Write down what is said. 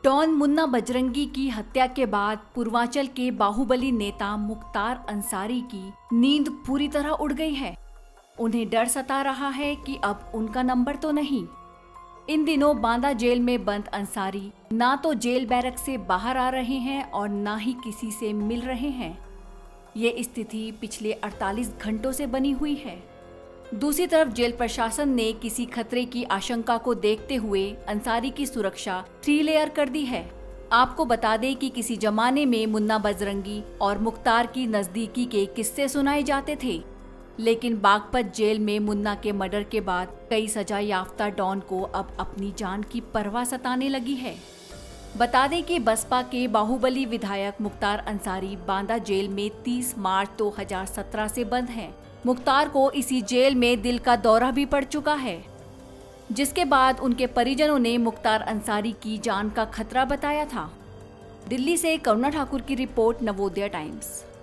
Don Munna Bajrangi की हत्या के बाद पूर्वांचल के बाहुबली नेता मुख्तार अंसारी की नींद पूरी तरह उड़ गई है। उन्हें डर सता रहा है कि अब उनका नंबर तो नहीं। इन दिनों बांदा जेल में बंद अंसारी ना तो जेल बैरक से बाहर आ रहे हैं और ना ही किसी से मिल रहे हैं। ये स्थिति पिछले 48 घंटों से बनी हुई है। दूसरी तरफ जेल प्रशासन ने किसी खतरे की आशंका को देखते हुए अंसारी की सुरक्षा 3 लेयर कर दी है। आपको बता दें कि किसी जमाने में मुन्ना बजरंगी और मुख्तार की नजदीकी के किस्से सुनाए जाते थे, लेकिन बागपत जेल में मुन्ना के मर्डर के बाद कई सजा याफ्ता डॉन को अब अपनी जान की परवाह सताने लगी है। बता दें कि बसपा के बाहुबली विधायक मुख्तार अंसारी बांदा जेल में 30 मार्च 2017 से बंद हैं। मुख्तार को इसी जेल में दिल का दौरा भी पड़ चुका है, जिसके बाद उनके परिजनों ने मुख्तार अंसारी की जान का खतरा बताया था। दिल्ली से करुणा ठाकुर की रिपोर्ट, नवोदय टाइम्स।